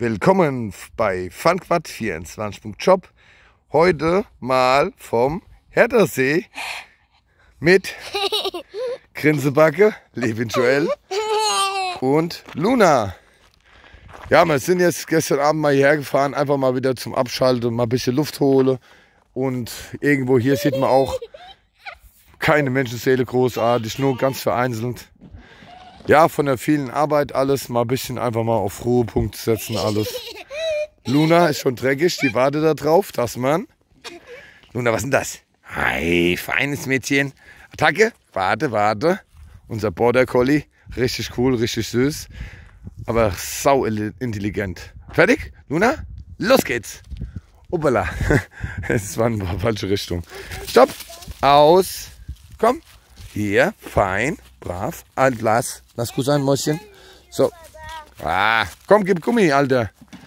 Willkommen bei Funquad24.shop. Heute mal vom Herthersee mit Grinsebacke, Levin Joel und Luna. Ja, wir sind jetzt gestern Abend mal hierher gefahren, einfach mal wieder zum Abschalten, mal ein bisschen Luft holen. Und irgendwo hier sieht man auch keine Menschenseele großartig, nur ganz vereinzelt. Ja, von der vielen Arbeit alles mal ein bisschen einfach mal auf Ruhepunkt setzen alles. Luna ist schon dreckig, die wartet da drauf, dass man... Luna, was ist denn das? Hi, feines Mädchen. Attacke, warte. Unser Border Collie, richtig cool, richtig süß, aber sau intelligent. Fertig? Luna? Los geht's. Hoppala, es war in die falsche Richtung. Stopp, aus, komm, hier, fein, brav, lass gut sein, Mäuschen. So, komm, gib Gummi, Alter.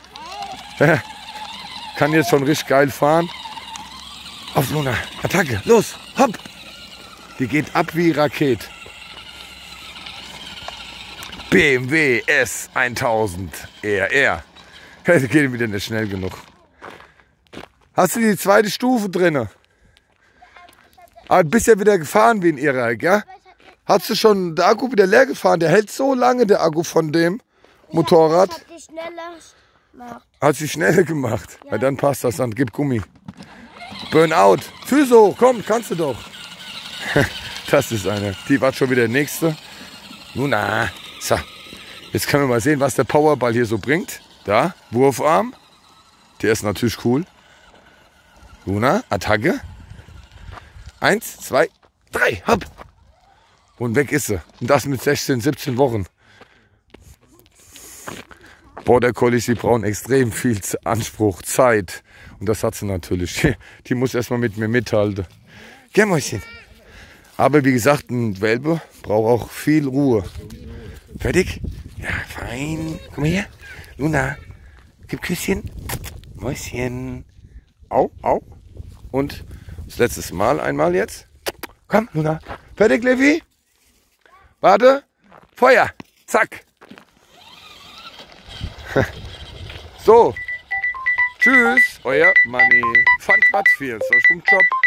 Kann jetzt schon richtig geil fahren. Auf Luna, Attacke, los, hopp. Die geht ab wie Raket. BMW S1000 RR. Die geht wieder nicht schnell genug. Hast du die zweite Stufe drin? Aber du bist ja wieder gefahren wie ein Irrer, gell? Hast du schon den Akku wieder leer gefahren? Der hält so lange, der Akku von dem Motorrad. Ich hab die schneller gemacht. Hat sie schneller gemacht? Ja, dann passt das, dann gib Gummi. Burnout. Füße hoch, komm, kannst du doch. Das ist eine. Die war schon wieder der nächste. Luna. So. Jetzt können wir mal sehen, was der Powerball hier so bringt. Da, Wurfarm. Der ist natürlich cool. Luna, Attacke. 1, 2, 3, hopp. Und weg ist sie. Und das mit 16, 17 Wochen. Border Collies, die brauchen extrem viel Anspruch, Zeit. Und das hat sie natürlich. Die muss erstmal mit mir mithalten. Geh, Mäuschen. Aber wie gesagt, ein Welpe braucht auch viel Ruhe. Fertig? Ja, fein. Komm mal her. Luna, gib Küsschen. Mäuschen. Au. Und das letzte Mal einmal jetzt. Komm, Luna. Fertig, Levi? Warte. Feuer. Zack. So. Tschüss. Euer Manni. Funquad24.shop.